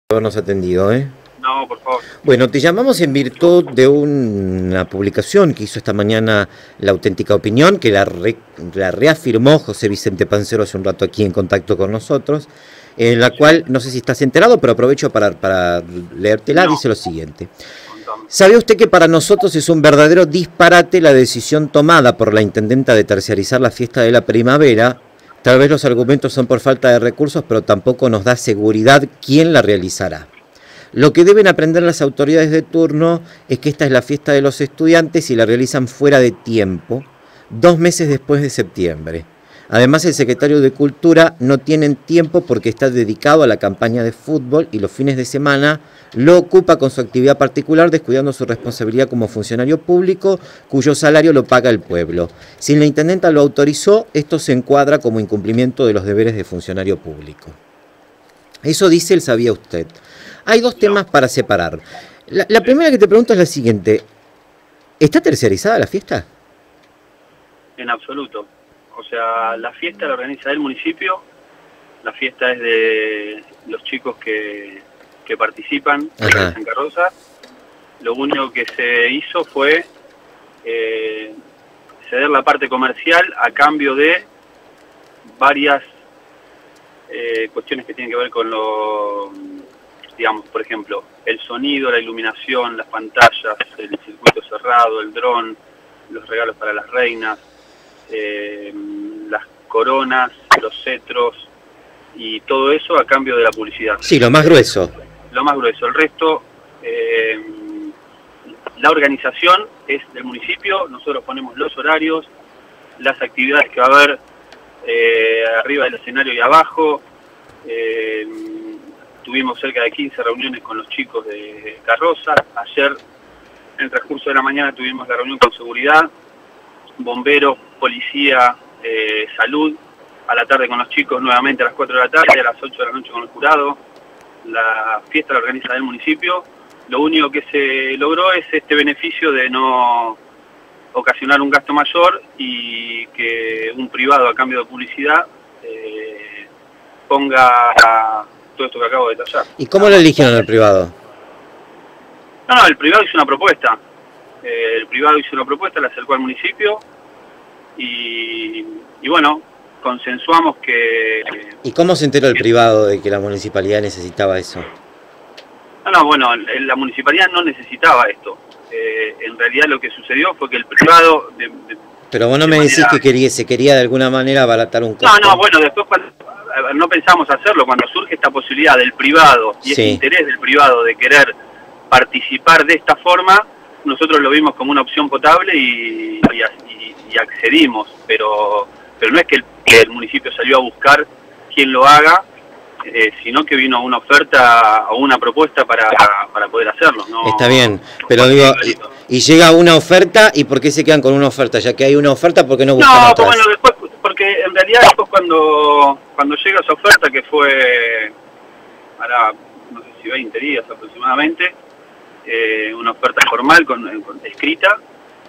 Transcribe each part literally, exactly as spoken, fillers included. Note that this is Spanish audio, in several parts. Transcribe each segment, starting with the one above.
Habernos atendido, ¿eh? No, por favor. Bueno, te llamamos en virtud de una publicación que hizo esta mañana La Auténtica Opinión, que la, re, la reafirmó José Vicente Pancero hace un rato aquí en contacto con nosotros, en la cual, no sé si estás enterado, pero aprovecho para, para leértela, no. Dice lo siguiente. ¿Sabe usted que para nosotros es un verdadero disparate la decisión tomada por la intendenta de terciarizar la fiesta de la primavera? Tal vez los argumentos son por falta de recursos, pero tampoco nos da seguridad quién la realizará. Lo que deben aprender las autoridades de turno es que esta es la fiesta de los estudiantes y la realizan fuera de tiempo, dos meses después de septiembre. Además, el secretario de Cultura no tiene tiempo porque está dedicado a la campaña de fútbol y los fines de semana lo ocupa con su actividad particular, descuidando su responsabilidad como funcionario público, cuyo salario lo paga el pueblo. Si la intendenta lo autorizó, esto se encuadra como incumplimiento de los deberes de funcionario público. Eso dice el sabía usted. Hay dos temas para separar. La, la primera que te pregunto es la siguiente. ¿Está terciarizada la fiesta? En absoluto. O sea, la fiesta la organiza el municipio, la fiesta es de los chicos que, que participan en carroza. Lo único que se hizo fue eh, ceder la parte comercial a cambio de varias eh, cuestiones que tienen que ver con lo, digamos, por ejemplo, el sonido, la iluminación, las pantallas, el circuito cerrado, el dron, los regalos para las reinas, Eh, las coronas, los cetros y todo eso a cambio de la publicidad. Sí, lo más grueso. Lo más grueso. El resto, eh, la organización es del municipio, nosotros ponemos los horarios, las actividades que va a haber eh, arriba del escenario y abajo. Eh, tuvimos cerca de quince reuniones con los chicos de carroza. Ayer, en el transcurso de la mañana, tuvimos la reunión con seguridad, bomberos, policía, eh, salud, a la tarde con los chicos nuevamente a las cuatro de la tarde, a las ocho de la noche con el jurado. La fiesta la organiza el municipio. Lo único que se logró es este beneficio de no ocasionar un gasto mayor y que un privado a cambio de publicidad eh, ponga todo esto que acabo de detallar. ¿Y cómo lo eligieron el privado? No, no, el privado hizo una propuesta. Eh, el privado hizo una propuesta, la acercó al municipio y, y bueno, consensuamos que... ¿Y cómo se enteró el que, privado de que la municipalidad necesitaba eso? No, no, bueno, la municipalidad no necesitaba esto. Eh, en realidad lo que sucedió fue que el privado... De, de, Pero vos no me manera... decís que quería, se quería de alguna manera abaratar un costo. No, no, bueno, después cuando, no pensamos hacerlo, cuando surge esta posibilidad del privado y sí. Este interés del privado de querer participar de esta forma, nosotros lo vimos como una opción potable y, y, y accedimos, pero pero no es que el, que el municipio salió a buscar quién lo haga, eh, sino que vino una oferta o una propuesta para, para poder hacerlo. ¿No? Está bien, pero digo, y, y llega una oferta, ¿y por qué se quedan con una oferta? Ya que hay una oferta, ¿por qué no buscan no, otras? Bueno, después, porque en realidad después cuando, cuando llega esa oferta, que fue, ahora no sé si veinte días aproximadamente, Eh, una oferta formal con, con escrita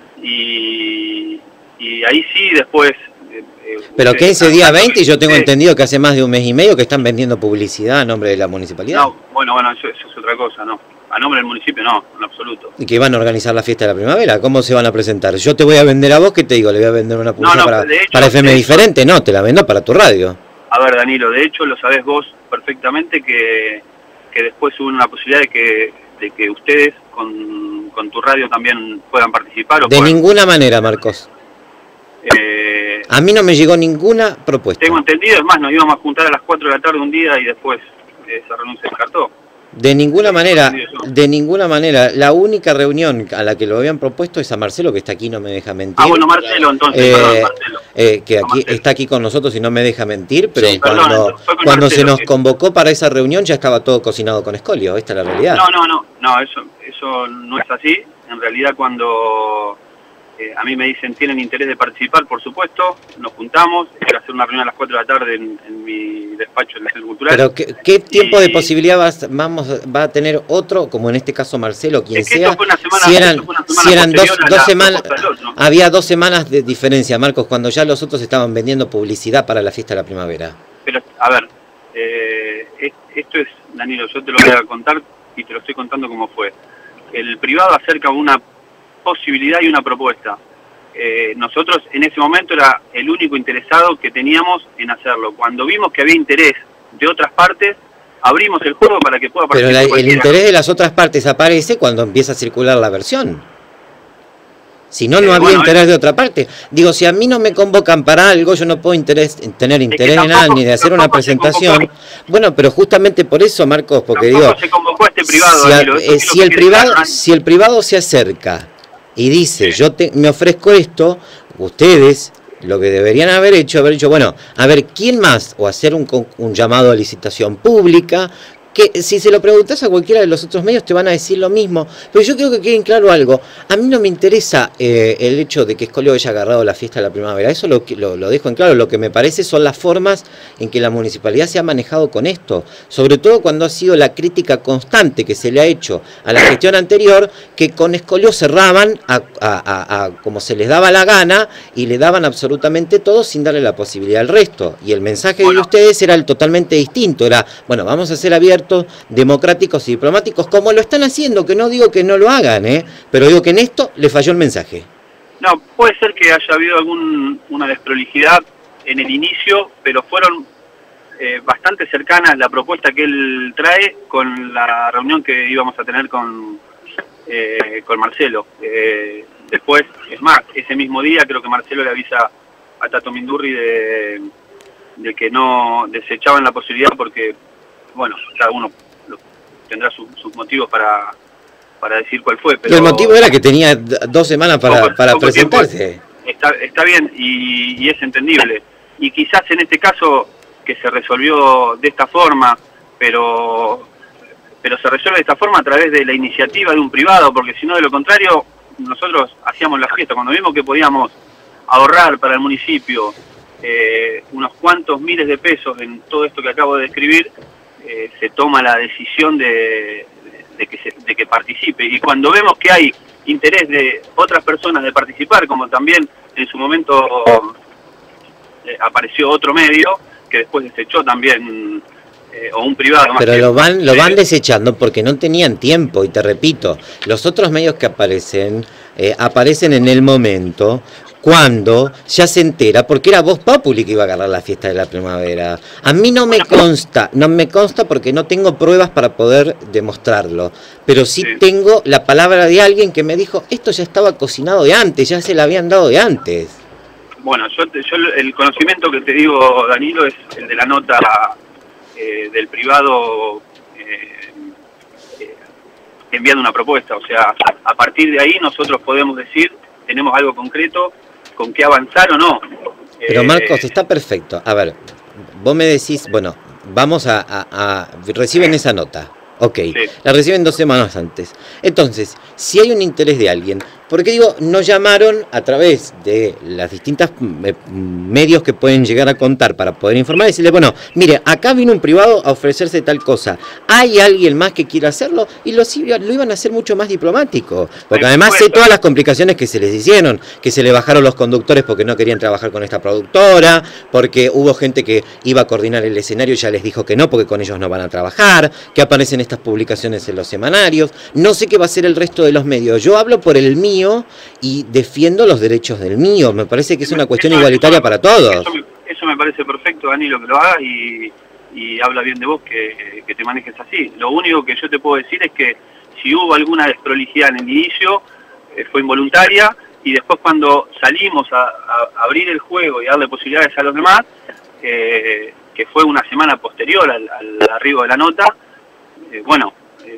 y, y ahí sí después eh, pero que ese día veinte yo tengo eh, entendido que hace más de un mes y medio que están vendiendo publicidad a nombre de la municipalidad. No, bueno, bueno, eso, eso es otra cosa, no, a nombre del municipio no, en absoluto. Y que van a organizar la fiesta de la primavera, ¿cómo se van a presentar? Yo te voy a vender a vos, ¿qué te digo? Le voy a vender una publicidad no, no, para, hecho, para F M diferente, no, te la vendo para tu radio. A ver, Danilo, de hecho lo sabés vos perfectamente que, que después hubo una posibilidad de que de que ustedes con, con tu radio también puedan participar. ¿O de puedan? Ninguna manera, Marcos. Eh, a mí no me llegó ninguna propuesta. Tengo entendido, es más, nos íbamos a juntar a las cuatro de la tarde un día y después esa reunión se descartó. De ninguna manera, de ninguna manera. La única reunión a la que lo habían propuesto es a Marcelo, que está aquí, no me deja mentir. Ah, bueno, Marcelo, entonces, eh, perdón, Marcelo. Eh, que aquí está aquí con nosotros y no me deja mentir, pero sí, cuando, perdón, cuando Marcelo, se nos que... convocó para esa reunión ya estaba todo cocinado con escolio, esta es la realidad. No, no, no, no, eso, eso no es así. En realidad cuando eh, a mí me dicen tienen interés de participar, por supuesto, nos juntamos, hay que hacer una reunión a las cuatro de la tarde en, en mi despacho en el Centro Cultural. Pero ¿qué, qué tiempo y... de posibilidad va, vamos, va a tener otro, como en este caso Marcelo, quien es que sea? Semana, si eran, si eran dos, dos semanas, otro, ¿no? Había dos semanas de diferencia, Marcos, cuando ya los otros estaban vendiendo publicidad para la fiesta de la primavera. Pero, a ver, eh, esto es Danilo, yo te lo voy a contar y te lo estoy contando como fue. El privado acerca una posibilidad y una propuesta. Eh, nosotros en ese momento era el único interesado que teníamos en hacerlo. Cuando vimos que había interés de otras partes, abrimos el juego para que pueda participar. Pero la, el interés de las otras partes aparece cuando empieza a circular la versión. Si no, no eh, había bueno, interés de otra parte. Digo, si a mí no me convocan para algo, yo no puedo interés, tener interés tampoco, en nada, ni de hacer una presentación. Bueno, pero justamente por eso, Marcos, porque digo, se convocó este privado, si, a, Danilo, eh, si, el privado, si el privado se acerca y dice, sí, yo te, me ofrezco esto, ustedes lo que deberían haber hecho, haber dicho, bueno, a ver, ¿quién más? O hacer un, un llamado a licitación pública, que si se lo preguntas a cualquiera de los otros medios te van a decir lo mismo, pero yo quiero que quede claro algo. A mí no me interesa eh, el hecho de que Escolio haya agarrado la fiesta de la primavera, eso lo, lo, lo dejo en claro. Lo que me parece son las formas en que la municipalidad se ha manejado con esto, sobre todo cuando ha sido la crítica constante que se le ha hecho a la gestión anterior, que con Escolio cerraban a, a, a, a como se les daba la gana y le daban absolutamente todo sin darle la posibilidad al resto, y el mensaje bueno. de ustedes era el totalmente distinto, era, bueno, vamos a ser abiertos, democráticos y diplomáticos, como lo están haciendo, que no digo que no lo hagan, ¿eh? Pero digo que en esto le falló el mensaje. No, puede ser que haya habido algún, una desprolijidad en el inicio, pero fueron eh, bastante cercanas la propuesta que él trae con la reunión que íbamos a tener con, eh, con Marcelo. Eh, después, es más, ese mismo día creo que Marcelo le avisa a Tato Mindurri de, de que no desechaban la posibilidad porque bueno, cada uno tendrá su, sus motivos para, para decir cuál fue. Pero el motivo era que tenía dos semanas para, poco, para poco presentarse. Está, está bien y, y es entendible. Y quizás en este caso que se resolvió de esta forma, pero, pero se resuelve de esta forma a través de la iniciativa de un privado, porque si no, de lo contrario, nosotros hacíamos la fiesta. Cuando vimos que podíamos ahorrar para el municipio eh, unos cuantos miles de pesos en todo esto que acabo de describir, Eh, se toma la decisión de, de, que se, de que participe. Y cuando vemos que hay interés de otras personas de participar, como también en su momento eh, apareció otro medio, que después desechó también, eh, o un privado. Más Pero que, lo van, lo van desechando porque no tenían tiempo, y te repito, los otros medios que aparecen, eh, aparecen en el momento cuando ya se entera, porque era Voz Populi que iba a agarrar la fiesta de la primavera. A mí no me consta, no me consta porque no tengo pruebas para poder demostrarlo, pero sí, sí tengo la palabra de alguien que me dijo, esto ya estaba cocinado de antes, ya se la habían dado de antes. Bueno, yo, yo el conocimiento que te digo, Danilo, es el de la nota eh, del privado eh, eh, enviando una propuesta, o sea, a partir de ahí nosotros podemos decir, tenemos algo concreto, con qué avanzar o no. Pero Marcos, está perfecto. A ver, vos me decís, bueno, vamos a... a, a reciben esa nota. Ok, sí. La reciben dos semanas antes. Entonces, si hay un interés de alguien, porque digo, no llamaron a través de las distintas eh, medios que pueden llegar a contar para poder informar y decirle, bueno, mire, acá vino un privado a ofrecerse tal cosa, ¿hay alguien más que quiera hacerlo? Y lo, lo iban a hacer mucho más diplomático, porque además sé todas las complicaciones que se les hicieron, que se le bajaron los conductores porque no querían trabajar con esta productora, porque hubo gente que iba a coordinar el escenario y ya les dijo que no, porque con ellos no van a trabajar, que aparecen estas publicaciones en los semanarios, no sé qué va a ser el resto de los medios, yo hablo por el mío y defiendo los derechos del mío. Me parece que es una cuestión eso, igualitaria eso, para todos. Eso me, eso me parece perfecto, Danilo, que lo hagas y, y habla bien de vos que, que te manejes así. Lo único que yo te puedo decir es que si hubo alguna desprolijidad en el inicio, eh, fue involuntaria, y después cuando salimos a, a abrir el juego y darle posibilidades a los demás, eh, que fue una semana posterior al, al arribo de la nota, eh, bueno,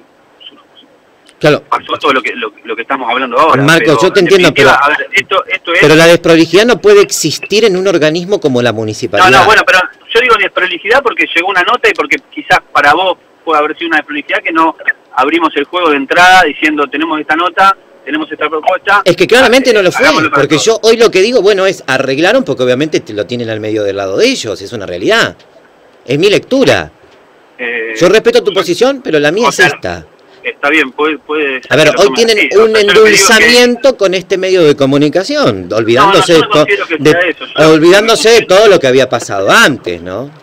claro, pasó todo lo que lo, lo que estamos hablando ahora. Marcos, yo te entiendo, pero, a ver, esto, esto es... pero la desprolijidad no puede existir en un organismo como la municipalidad. No, no, bueno, pero yo digo desprolijidad porque llegó una nota y porque quizás para vos puede haber sido una desprolijidad que no abrimos el juego de entrada diciendo tenemos esta nota, tenemos esta propuesta. Es que claramente no lo fue, porque yo hoy lo que digo, bueno, es arreglaron porque obviamente lo tienen al medio del lado de ellos, es una realidad. Es mi lectura. Eh, yo respeto tu yo, posición, pero la mía es sea, esta. Está bien, puede... puede a ver, hoy tienen así, un endulzamiento que... con este medio de comunicación, olvidándose, no, no, no, no de, to de, eso, olvidándose de todo lo que había pasado antes, ¿no?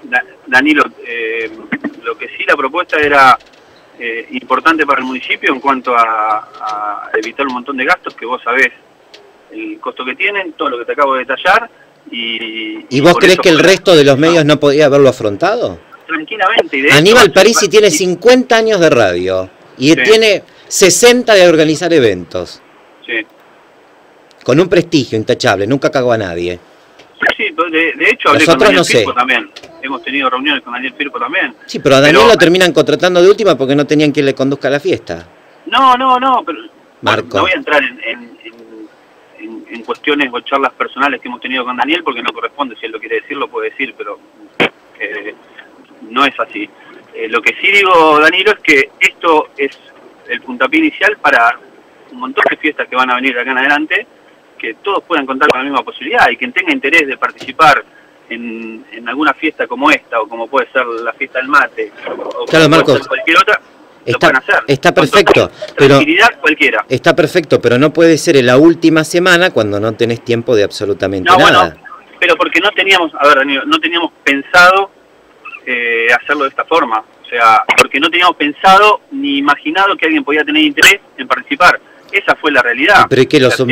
Danilo, eh, lo que sí la propuesta era eh, importante para el municipio en cuanto a, a evitar un montón de gastos que vos sabés el costo que tienen, todo lo que te acabo de detallar. ¿Y, ¿Y vos crees que el resto de los medios no podía haberlo afrontado? Tranquilamente. Y de Aníbal hecho, Parisi tiene cincuenta años de radio y sí. tiene sesenta de organizar eventos. Sí. Con un prestigio intachable, nunca cagó a nadie. Sí, de, de hecho hablé Nosotros con Daniel no sé. Firpo también. Hemos tenido reuniones con Daniel Firpo también. Sí, pero a Daniel pero, lo terminan contratando de última porque no tenían quien le conduzca a la fiesta. No, no, no, pero Marco. Bueno, no voy a entrar en, en, en, en, en cuestiones o charlas personales que hemos tenido con Daniel porque no corresponde. Si él lo quiere decir, lo puede decir, pero eh, no es así. Eh, lo que sí digo, Danilo, es que esto es el puntapié inicial para un montón de fiestas que van a venir de acá en adelante, que todos puedan contar con la misma posibilidad, y quien tenga interés de participar en, en alguna fiesta como esta, o como puede ser la fiesta del mate, o claro, como Marcos, puede ser cualquier otra, está, lo pueden hacer. Está perfecto, pero cualquiera. Está perfecto, pero no puede ser en la última semana cuando no tenés tiempo de absolutamente no, nada. Bueno, pero porque no teníamos, a ver, Danilo, no teníamos pensado eh, hacerlo de esta forma, o sea, porque no teníamos pensado ni imaginado que alguien podía tener interés en participar. Esa fue la realidad. ¿Pero es que los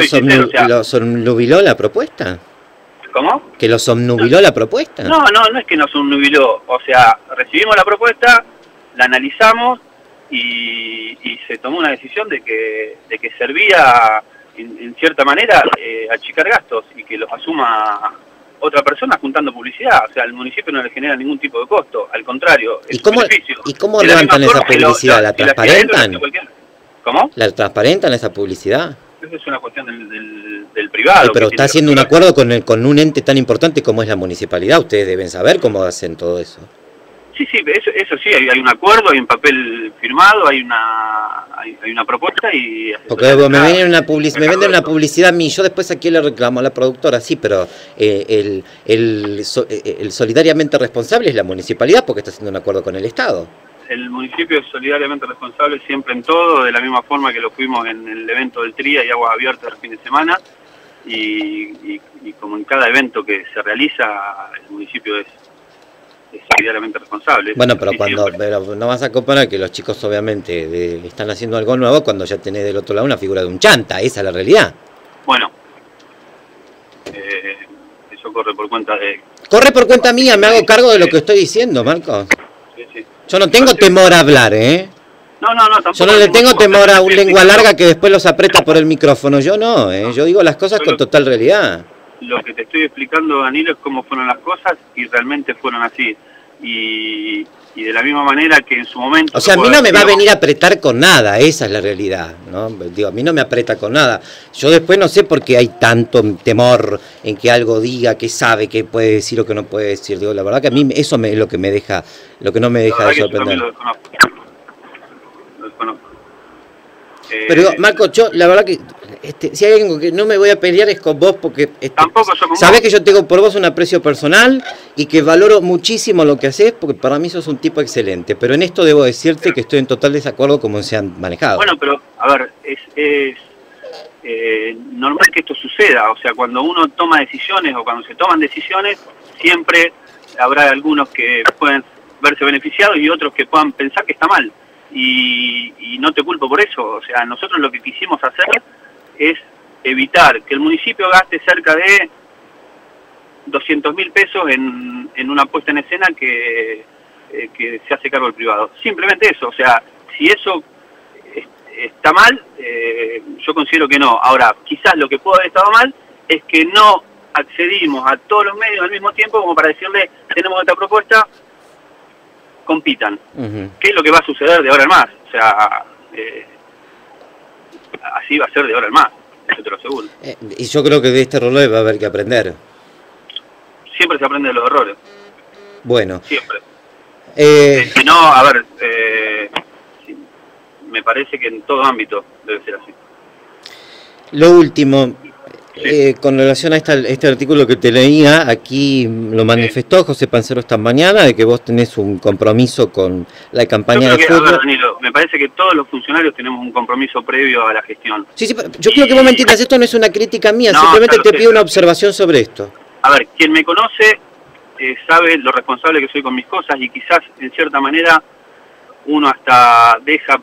omnubiló la propuesta? ¿Cómo? ¿Que los omnubiló la propuesta? No, no, no es que nos omnubiló. O sea, recibimos la propuesta, la analizamos y, y se tomó una decisión de que, de que servía, en, en cierta manera, eh, achicar gastos y que los asuma otra persona juntando publicidad. O sea, al municipio no le genera ningún tipo de costo. Al contrario, es ¿Y cómo, un beneficio. ¿y cómo levantan esa publicidad? ¿La transparentan? ¿Cómo? ¿La transparentan esa publicidad? Eso es una cuestión del, del, del privado. Sí, pero está haciendo un acuerdo con, el, con un ente tan importante como es la municipalidad. Ustedes deben saber cómo hacen todo eso. Sí, sí, eso, eso sí, hay, hay un acuerdo, hay un papel firmado, hay una hay, hay una propuesta y... Porque me venden una, public, me venden una publicidad a mí, yo después aquí le reclamo a la productora, sí, pero eh, el, el, el solidariamente responsable es la municipalidad porque está haciendo un acuerdo con el Estado. El municipio es solidariamente responsable siempre en todo, de la misma forma que lo fuimos en el evento del Tría y Aguas Abiertas el fin de semana, y, y, y como en cada evento que se realiza, el municipio es, es solidariamente responsable. Bueno, pero cuando pero no vas a comparar que los chicos obviamente de, están haciendo algo nuevo cuando ya tenés del otro lado una figura de un chanta, esa es la realidad. Bueno, eh, eso corre por cuenta de... Corre por cuenta mía, me hago cargo de lo que estoy diciendo, Marco. Yo no tengo temor a hablar, ¿eh? No, no, no, tampoco. Yo no le tengo temor a un lengua larga que después los aprieta por el micrófono. Yo no, ¿eh? Yo digo las cosas con total realidad. Lo que te estoy explicando, Danilo, es cómo fueron las cosas y realmente fueron así. Y, y de la misma manera que en su momento... O sea, a mí no me va a venir a apretar con nada, esa es la realidad, ¿no? Digo, a mí no me aprieta con nada. Yo después no sé por qué hay tanto temor en que algo diga, que sabe, que puede decir o que no puede decir. Digo, la verdad que a mí eso me, es lo que me deja, lo que no me deja de sorprender. Lo desconozco. Lo desconozco. Eh, Pero digo, Marco, yo la verdad que este, si hay algo que no me voy a pelear es con vos porque este, tampoco yo con sabés vos. Que yo tengo por vos un aprecio personal y que valoro muchísimo lo que haces porque para mí sos un tipo excelente, pero en esto debo decirte que estoy en total desacuerdo como se han manejado. Bueno, pero a ver, es, es eh, normal que esto suceda, o sea, cuando uno toma decisiones o cuando se toman decisiones, siempre habrá algunos que pueden verse beneficiados y otros que puedan pensar que está mal. Y, y no te culpo por eso, o sea, nosotros lo que quisimos hacer es evitar que el municipio gaste cerca de doscientos mil pesos en, en una puesta en escena que, eh, que se hace cargo el privado. Simplemente eso, o sea, si eso es, está mal, eh, yo considero que no. Ahora, quizás lo que pudo haber estado mal es que no accedimos a todos los medios al mismo tiempo como para decirle, tenemos esta propuesta, compitan. Uh-huh. ¿Qué es lo que va a suceder de ahora en más? O sea, eh, así va a ser de ahora en más, eso te lo aseguro. Eh, y yo creo que de este rol va a haber que aprender. Siempre se aprende de los errores. Bueno. Siempre. Eh... Eh, si no, a ver, eh, sí, me parece que en todo ámbito debe ser así. Lo último... Sí. Eh, con relación a esta, este artículo que te leía, aquí lo manifestó sí. José Pancero esta mañana, de que vos tenés un compromiso con la campaña yo creo de que, fútbol. A ver, Danilo, me parece que todos los funcionarios tenemos un compromiso previo a la gestión. Sí, sí, yo quiero que vos me entiendas, esto no es una crítica mía, no, simplemente claro, te sí, pido una sí. observación sobre esto. A ver, quien me conoce eh, sabe lo responsable que soy con mis cosas y quizás en cierta manera uno hasta deja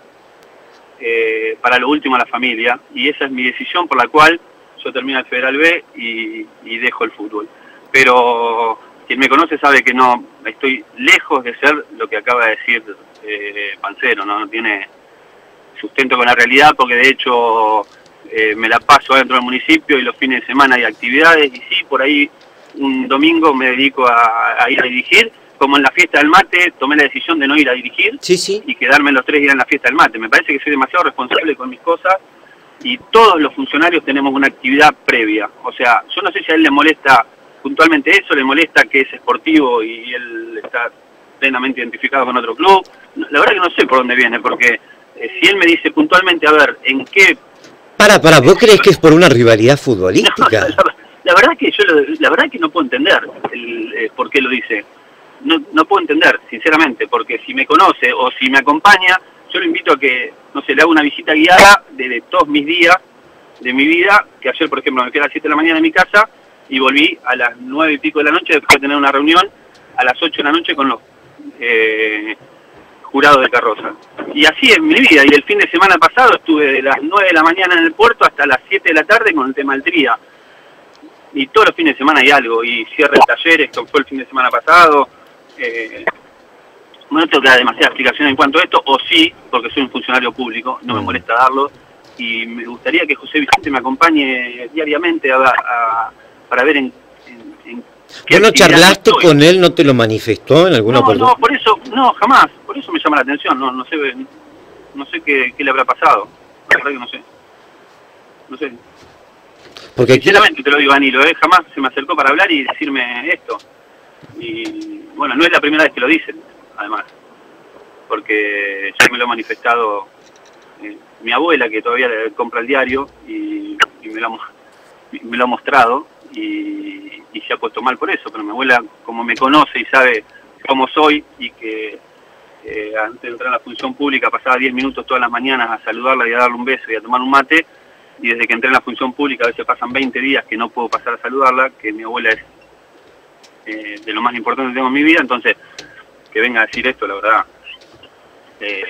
eh, para lo último a la familia, y esa es mi decisión por la cual yo termino el Federal B y, y dejo el fútbol. Pero quien me conoce sabe que no estoy lejos de ser lo que acaba de decir eh, Pancero, ¿no? No tiene sustento con la realidad, porque de hecho eh, me la paso adentro del municipio y los fines de semana hay actividades, y sí, por ahí un domingo me dedico a, a ir a dirigir, como en la fiesta del mate tomé la decisión de no ir a dirigir, sí, sí. y quedarme los tres días en la fiesta del mate. Me parece que soy demasiado responsable con mis cosas, y todos los funcionarios tenemos una actividad previa. O sea, yo no sé si a él le molesta puntualmente eso, le molesta que es esportivo y él está plenamente identificado con otro club. La verdad que no sé por dónde viene, porque eh, si él me dice puntualmente, a ver, ¿en qué...? Para, para, ¿vos crees que es por una rivalidad futbolística? No, la, la verdad que yo lo, la verdad que no puedo entender el, eh, por qué lo dice. No, no puedo entender, sinceramente, porque si me conoce o si me acompaña, yo lo invito a que, no sé, le haga una visita guiada de, de todos mis días, de mi vida, que ayer, por ejemplo, me fui a las siete de la mañana de mi casa y volví a las nueve y pico de la noche después de tener una reunión a las ocho de la noche con los eh, jurados de carroza. Y así es mi vida, y el fin de semana pasado estuve de las nueve de la mañana en el puerto hasta las siete de la tarde con el tema del tría. Y todos los fines de semana hay algo, y cierre de talleres, que fue el fin de semana pasado. Eh, no tengo que dar demasiada explicación en cuanto a esto, o sí, porque soy un funcionario público, no me molesta darlo, y me gustaría que José Vicente me acompañe diariamente a, a, para ver en, en, en qué ¿Vos no charlaste estoy. con él, no te lo manifestó en alguna no, oportunidad? No, por eso, no, jamás, por eso me llama la atención, no, no sé, no sé qué, qué le habrá pasado, la verdad que no sé, no sé. Porque sinceramente te lo digo, Danilo, ¿eh? Jamás se me acercó para hablar y decirme esto. Y bueno, no es la primera vez que lo dicen, además, porque ya me lo ha manifestado eh, mi abuela, que todavía le compra el diario, y, y me, lo ha, me lo ha mostrado, y, y se ha puesto mal por eso. Pero mi abuela, como me conoce y sabe cómo soy, y que eh, antes de entrar a la función pública pasaba diez minutos todas las mañanas a saludarla y a darle un beso y a tomar un mate, y desde que entré en la función pública a veces pasan veinte días que no puedo pasar a saludarla, que mi abuela es eh, de lo más importante que tengo en mi vida. Entonces, que venga a decir esto, la verdad, eh,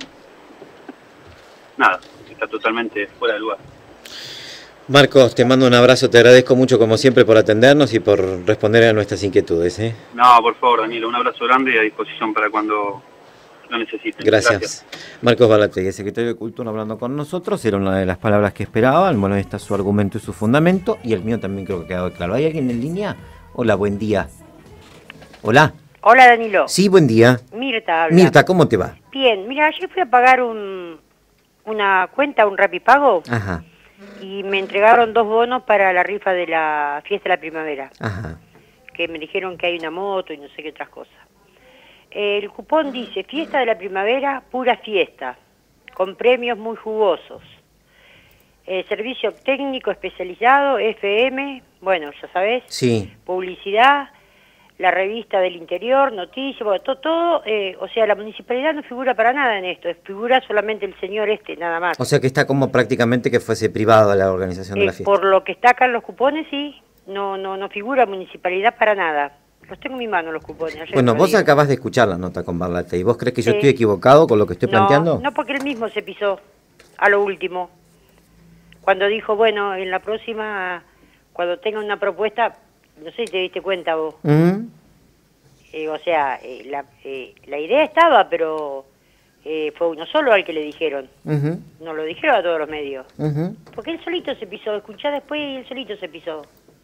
nada, está totalmente fuera de lugar. Marcos, te mando un abrazo, te agradezco mucho como siempre por atendernos y por responder a nuestras inquietudes, ¿eh? No, por favor, Danilo, un abrazo grande y a disposición para cuando lo necesiten. Gracias. Gracias. Marcos Balategui, secretario de Cultura, hablando con nosotros. Era una de las palabras que esperaban. Bueno, está su argumento y su fundamento, y el mío también creo que ha quedado claro. ¿Hay alguien en línea? Hola, buen día. Hola. Hola, Danilo. Sí, buen día. Mirta habla. Mirta, ¿cómo te va? Bien, mira, ayer fui a pagar un, una cuenta, un Rapipago, Ajá. y me entregaron dos bonos para la rifa de la fiesta de la primavera. Ajá. Que me dijeron que hay una moto y no sé qué otras cosas. El cupón dice, fiesta de la primavera, pura fiesta, con premios muy jugosos. Eh, servicio técnico especializado, F M, bueno, ya sabés. Sí. Publicidad, la revista del interior, noticias, bueno, todo, todo eh, o sea, la municipalidad no figura para nada en esto, figura solamente el señor este, nada más. O sea que está como prácticamente que fuese privada la organización de Eh, la fiesta. por lo que está acá en los cupones, sí, no, no, no figura municipalidad para nada. Los tengo en mi mano los cupones. Ayer Bueno, me vos digo. acabas de escuchar la nota con Barlate, ¿y vos crees que yo Sí. estoy equivocado con lo que estoy no, planteando? No, porque él mismo se pisó a lo último. Cuando dijo, bueno, en la próxima, cuando tenga una propuesta, no sé si te diste cuenta vos. ¿Mm? Eh, o sea, eh, la, eh, la idea estaba, pero eh, fue uno solo al que le dijeron. Uh-huh. No lo dijeron a todos los medios. Uh-huh. Porque él solito se pisó, escuchá después y él solito se pisó.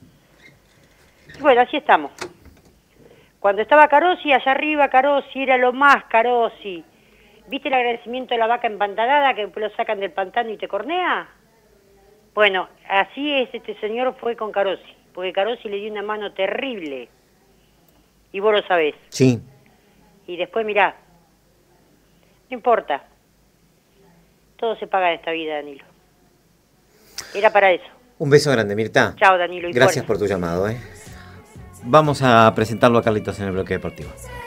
Y bueno, así estamos. Cuando estaba Carosi, allá arriba Carosi, era lo más Carosi. ¿Viste el agradecimiento de la vaca empantanada que lo sacan del pantano y te cornea? Bueno, así es, este señor fue con Carosi, porque Carosi le dio una mano terrible. Y vos lo sabés. Sí. Y después mirá, no importa. Todo se paga en esta vida, Danilo. Era para eso. Un beso grande, Mirta. Chao, Danilo. Gracias por tu llamado, ¿eh? Vamos a presentarlo a Carlitos en el bloque deportivo.